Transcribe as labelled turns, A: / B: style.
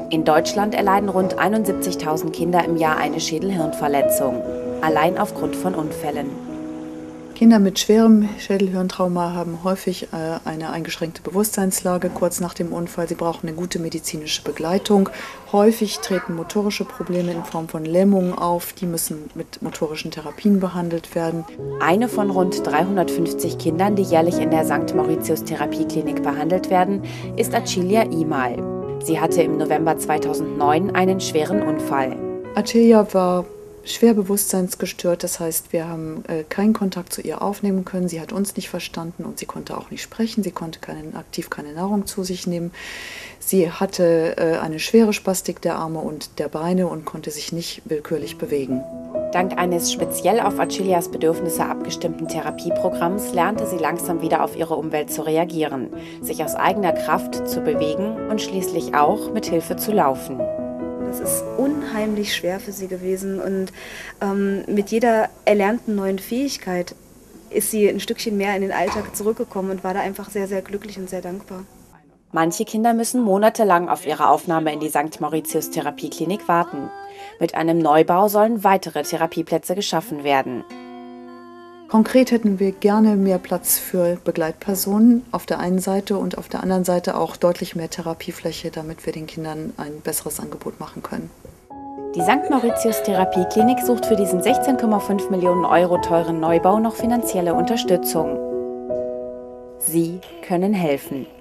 A: In Deutschland erleiden rund 71.000 Kinder im Jahr eine Schädel-Hirn-Verletzung, allein aufgrund von Unfällen.
B: Kinder mit schwerem Schädel-Hirn-Trauma haben häufig eine eingeschränkte Bewusstseinslage kurz nach dem Unfall. Sie brauchen eine gute medizinische Begleitung. Häufig treten motorische Probleme in Form von Lähmungen auf. Die müssen mit motorischen Therapien behandelt werden.
A: Eine von rund 350 Kindern, die jährlich in der St. Mauritius Therapieklinik behandelt werden, ist Acilia Imal. Sie hatte im November 2009 einen schweren Unfall.
B: Acilia war schwer bewusstseinsgestört, das heißt, wir haben keinen Kontakt zu ihr aufnehmen können. Sie hat uns nicht verstanden und sie konnte auch nicht sprechen. Sie konnte aktiv keine Nahrung zu sich nehmen. Sie hatte eine schwere Spastik der Arme und der Beine und konnte sich nicht willkürlich bewegen.
A: Dank eines speziell auf Acilias Bedürfnisse abgestimmten Therapieprogramms lernte sie langsam wieder auf ihre Umwelt zu reagieren, sich aus eigener Kraft zu bewegen und schließlich auch mit Hilfe zu laufen.
C: Das ist unheimlich schwer für sie gewesen und mit jeder erlernten neuen Fähigkeit ist sie ein Stückchen mehr in den Alltag zurückgekommen und war da einfach sehr, sehr glücklich und sehr dankbar.
A: Manche Kinder müssen monatelang auf ihre Aufnahme in die St. Mauritius Therapieklinik warten. Mit einem Neubau sollen weitere Therapieplätze geschaffen werden.
B: Konkret hätten wir gerne mehr Platz für Begleitpersonen auf der einen Seite und auf der anderen Seite auch deutlich mehr Therapiefläche, damit wir den Kindern ein besseres Angebot machen können.
A: Die St. Mauritius Therapieklinik sucht für diesen 16,5 Millionen Euro teuren Neubau noch finanzielle Unterstützung. Sie können helfen.